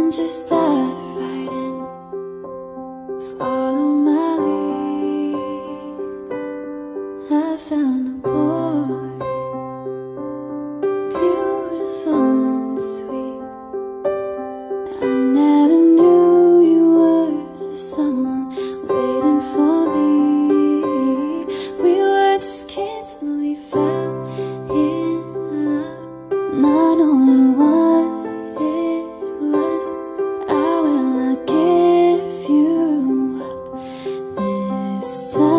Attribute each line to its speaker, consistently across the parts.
Speaker 1: just dive right in, follow my lead. I found a boy, beautiful and sweet. I never knew you were the someone waiting for me. We were just kids and we fell in love, not knowing what it was. I will not give you up this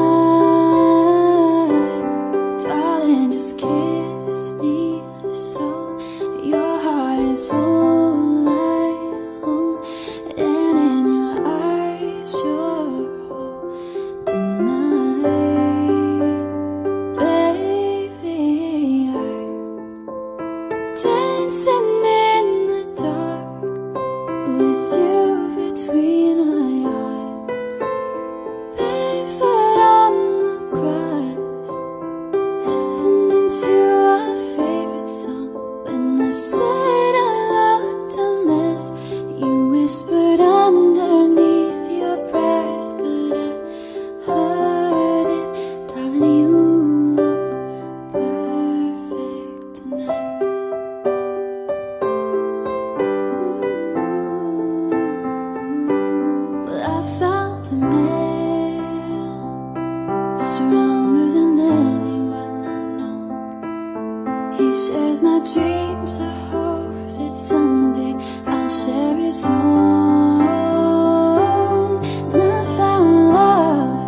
Speaker 1: time, darling, just kiss me slow. Your heart is all I own, and in your eyes you're holding mine. Baby, I'm dancing in the dark with you between my arms, barefoot on the grass, listening to our favorite song. When I said I looked a mess, you whispered underneath your breath, but I heard it, darling, you look perfect tonight. Well, I found a man stronger than anyone I know. He shares my dreams. I hope that someday I'll share his own. And I found love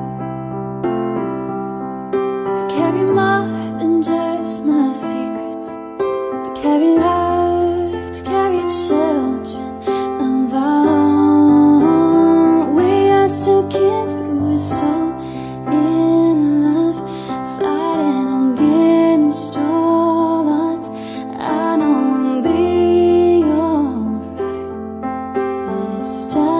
Speaker 1: to carry more than just my secrets, to carry love, to carry children of our own. We are still kids, but we're so in love, fighting against all odds. I know I'll be alright this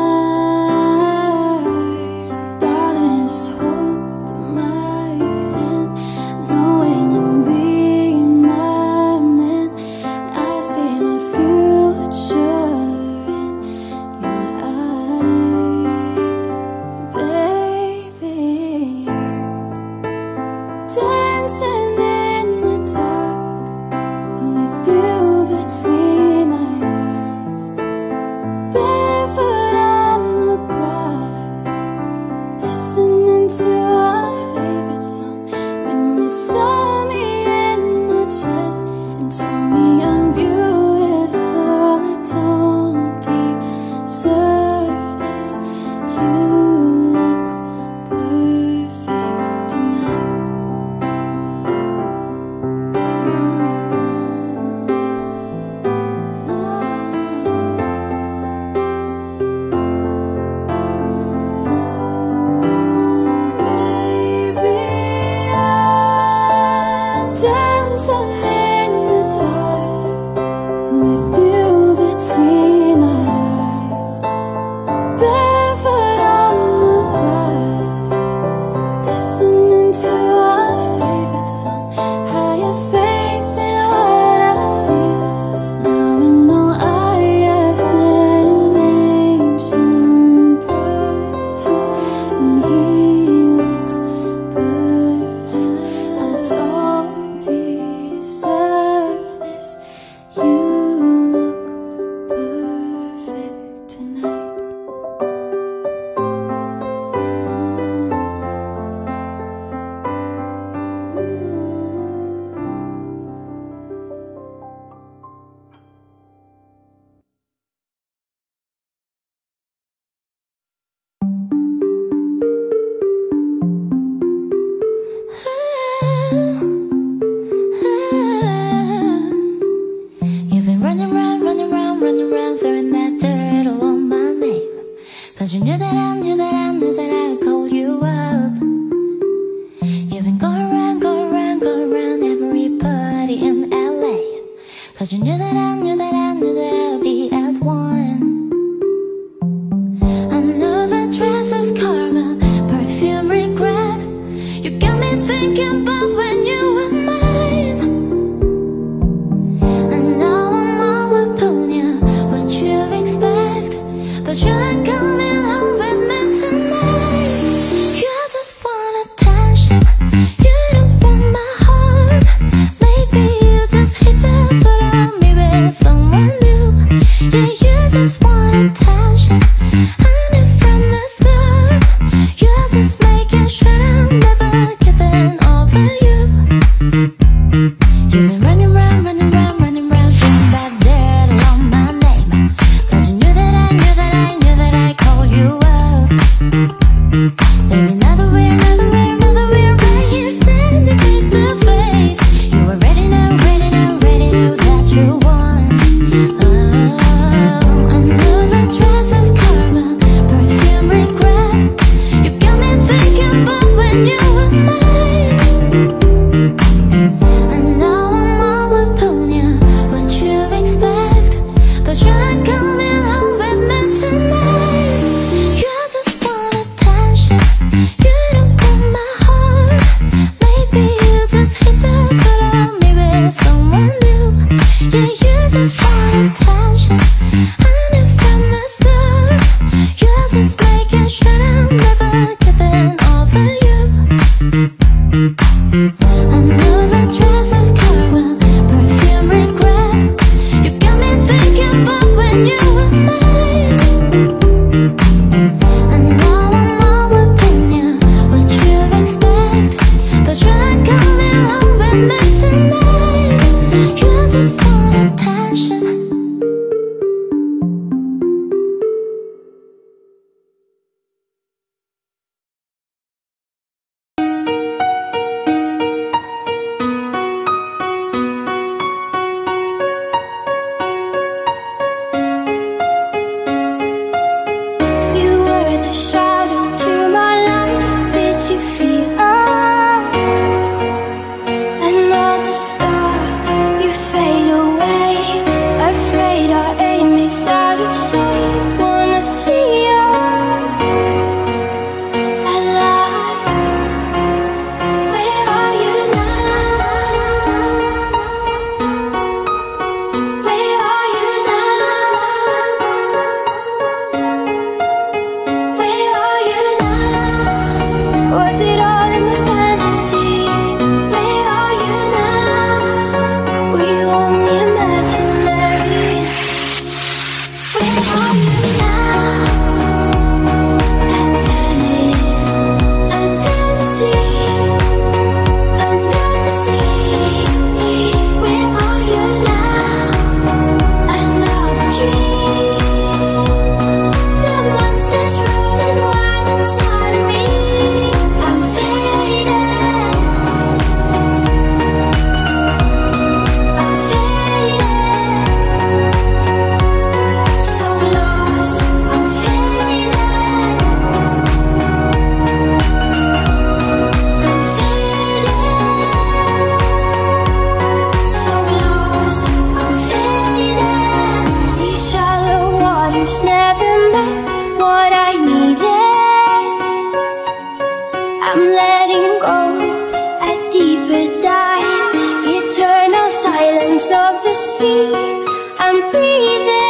Speaker 1: time, darling, just hold my hand, knowing you'll be my man. I see my future in your eyes, baby. Dancing in the dark with you between my arms, barefoot on the grass, listening to our favorite song. When you saw me in the dress and told me I'm beautiful, I don't deserve this. You look perfect tonight. Baby, I'm dancing in the dark with you between my eyes, barefoot on the grass, listening to our favorite song. I have faith in what I see. Now I know I have met an angel in person, and he looks perfect. I don't deserve this. You look perfect tonight. You've been running around, throwing that dirt all on my name. 'Cause you knew that I'd call you up. You've been going around everybody in LA. 'Cause you knew that I'd be at one. I know the dress is karma, perfume regret. You got me thinking about when you were mine. I know I'm all upon you, what you expect. met what I needed. I'm letting go a deeper dive, eternal silence of the sea. I'm breathing